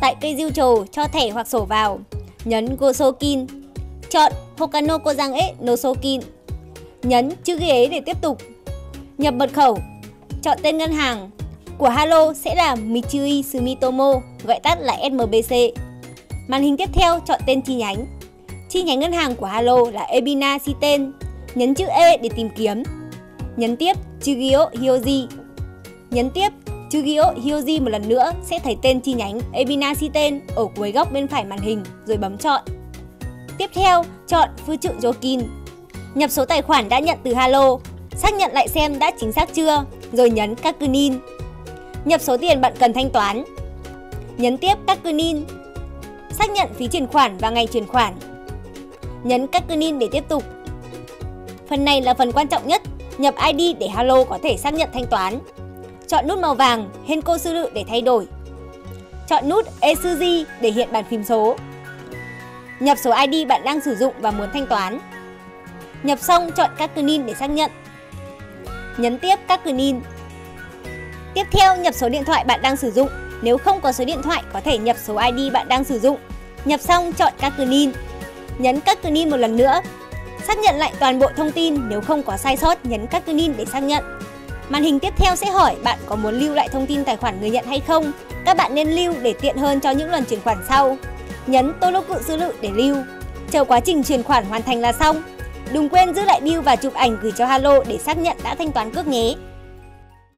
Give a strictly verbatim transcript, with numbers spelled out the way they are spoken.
tại cây diêu trầu, cho thẻ hoặc sổ vào. Nhấn Gosokin. Chọn Hokano Kojan no Sokin. Nhấn chữ ghi ế để tiếp tục. Nhập mật khẩu. Chọn tên ngân hàng. Của Halo sẽ là Mitsui Sumitomo, gọi tắt là ét em bê xê. Màn hình tiếp theo chọn tên chi nhánh. Chi nhánh ngân hàng của Halo là Ebina Shiten. Nhấn chữ E để tìm kiếm. Nhấn tiếp Chugio Hyoji. Nhấn tiếp Chugio Hyoji một lần nữa sẽ thấy tên chi nhánh Ebina Shiten ở cuối góc bên phải màn hình rồi bấm chọn. Tiếp theo chọn Fuchu Jokin. Nhập số tài khoản đã nhận từ Halo, xác nhận lại xem đã chính xác chưa, rồi nhấn Kakunin. Nhập số tiền bạn cần thanh toán. Nhấn tiếp Kakunin. Xác nhận phí chuyển khoản và ngày chuyển khoản. Nhấn Kakunin để tiếp tục. Phần này là phần quan trọng nhất, nhập i đê để Halo có thể xác nhận thanh toán. Chọn nút màu vàng Henko Suru để thay đổi. Chọn nút Esuji để hiện bàn phím số. Nhập số i đê bạn đang sử dụng và muốn thanh toán. Nhập xong chọn Kakunin để xác nhận. Nhấn tiếp Kakunin. Tiếp theo nhập số điện thoại bạn đang sử dụng. Nếu không có số điện thoại có thể nhập số i đê bạn đang sử dụng. Nhập xong chọn Kakunin. Nhấn Kakunin một lần nữa. Xác nhận lại toàn bộ thông tin, nếu không có sai sót nhấn Kakunin để xác nhận. Màn hình tiếp theo sẽ hỏi bạn có muốn lưu lại thông tin tài khoản người nhận hay không. Các bạn nên lưu để tiện hơn cho những lần chuyển khoản sau. Nhấn Toroku Suru để lưu. Chờ quá trình chuyển khoản hoàn thành là xong. Đừng quên giữ lại bill và chụp ảnh gửi cho Halo để xác nhận đã thanh toán cước nhé.